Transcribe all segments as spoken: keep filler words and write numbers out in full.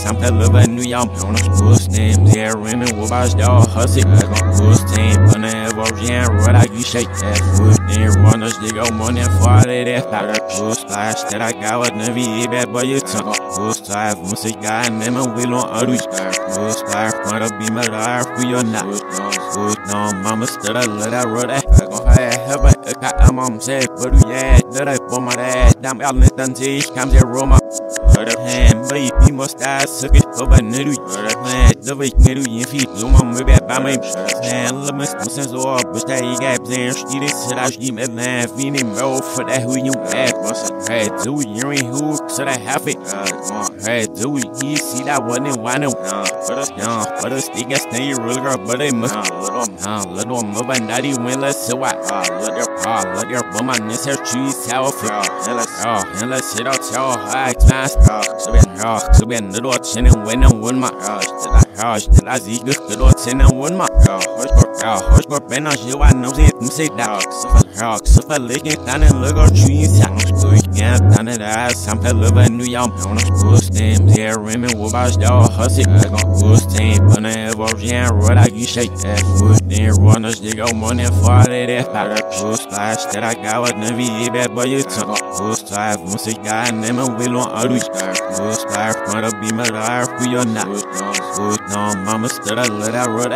I'm a little new young. Who's name? They're women with us, y'all hussy. Who's name? But never ran, what I you shake. Who's name? Runners, they go money for it. Who's splash that I got with Navy, bad boy, you tongue. Who's five, music guy, name and will on Adu. Who's five, want to be my life, we are not. Who's no, mama, stood a little road. I have a cat, mom said, but yeah, that I for my dad. Damn, I'll let them see, comes a Roma. Hand, but he must die, suck it over Nidu. The way Nidu, if he do my movie by my hand, let me sense all, but that he got plans. She did sit out, she met land, feeling bro for that who you have. Hey, do you ain't who, so that have it. Hey, do we, he see that one and one. But us, young, but us, they get stay real girl, but they must. Let them move and daddy win, let's see what. Let your paw, let your bum on this hair trees, how oh, and let's sit out, y'all, high class. So ben rock, so ben the door chin and win and win my gosh, gosh, the last eagle, the door chin and win my gosh, horse for Ben, you I know it, you say that. Rock, so for licking down and look at trees, I'm yeah, down at ass, I'm a little new young. Who's name? They're women with us, y'all hussy. Who's name? But never ran, what I you shake. Who's name? Runners, they go money for it. Who's splash that I got with Navy, bad boy, you tongue. Who's five, music guy, name and will on Adu. Who's five, want to be my life, we are not. Who's no, mama, stood a little road.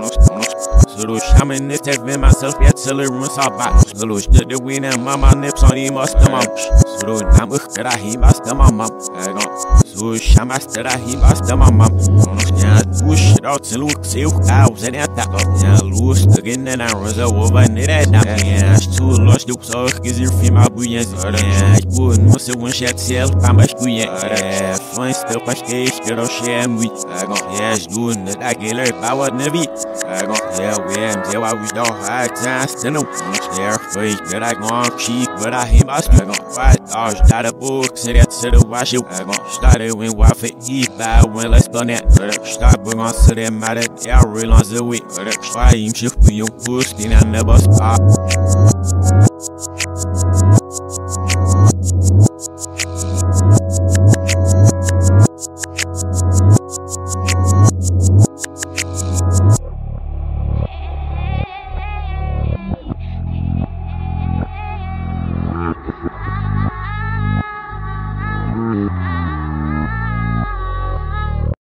So those shaman nips have been myself yet till it runs our back. So those did the win and mama nips on the must come up. So those numbers that I hear must come up. So shamas that I hear must come up. Yeah, push it out to look, see who cows and attack up. Yeah, loose again and I was over and it had that. Yeah, it's too lost, you so because you're female brilliant. Yeah, I wouldn't want to win shit self, I'm a squeak. Yeah, fine still, but stage, get a sham week. Yeah, it's doing that I get her power Navy. Yeah, we am there, we don't have time to know. They're fake, but I go on cheap, but I hear my speak. White dogs, not a book, say that to the wash you. Started when wife eat by when let's go net. Start bring on to them, matter, yeah, real on the week. Why you shift when you push, then I never stop.